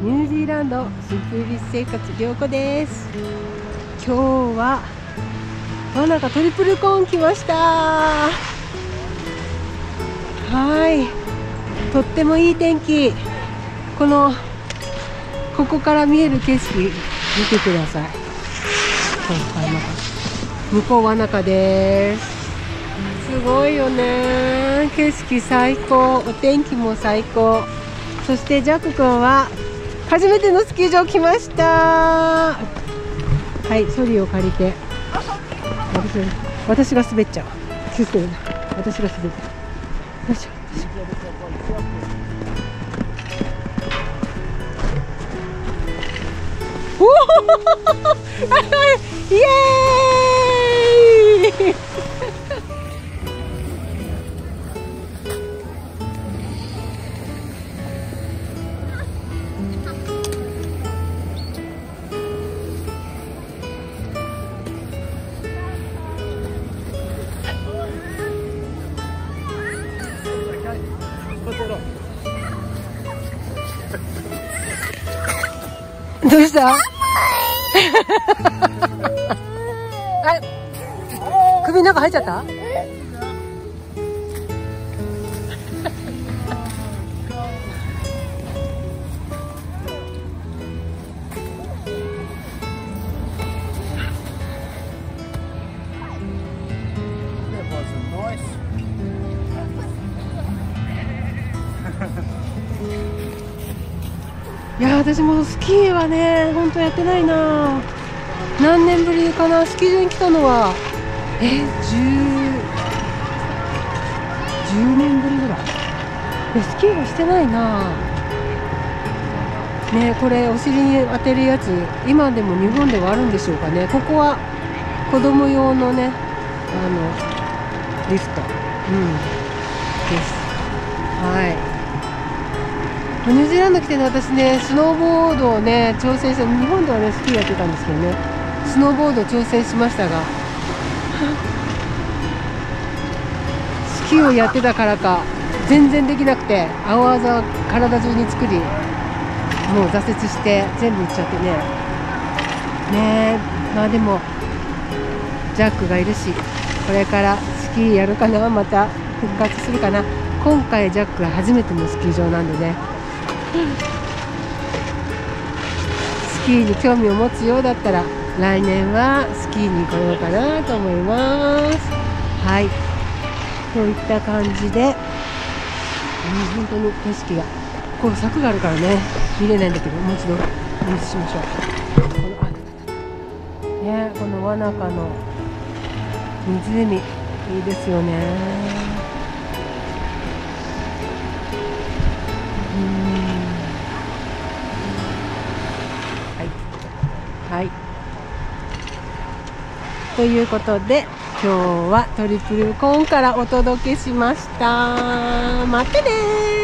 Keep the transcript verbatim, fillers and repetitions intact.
ニュージーランドシンプルリス生活涼子です。今日はワナカトリプルコーン来ました。はい、とってもいい天気。このここから見える景色見てください。向こうワナカです。すごいよね。景色最高、お天気も最高。そしてジャック君は初めてのスキー場来ました。はい、ソリを借りて私、私が滑っちゃう。気をつけるな。私が滑る。よいしょ。おおイエーイどうしたあ首の中入っちゃったいや私もスキーはね本当やってないな。何年ぶりかな。スキー場に来たのはえじゅう、じゅうねんぶりぐらい。でスキーはしてないなね。これお尻に当てるやつ今でも日本ではあるんでしょうかね。ここは子供用のねあのリフト、うん、です。はい、ニュージーランド来てね、私ね、スノーボードをね、挑戦した、日本ではね、スキーやってたんですけどね、スノーボード挑戦しましたが、スキーをやってたからか、全然できなくて、青あざ体中に作り、もう挫折して、全部いっちゃってね、ねえ、まあでも、ジャックがいるし、これからスキーやるかな、また復活するかな。今回、ジャックが初めてのスキー場なんでね。スキーに興味を持つようだったら来年はスキーに来ようかなと思います。はい、こういった感じで、うん、本当に景色がこう柵があるからね見れないんだけど、もう一度お見せしましょう。このあね、このワナカの湖いいですよね。はい、ということで今日はトリプルコーンからお届けしました。またねー。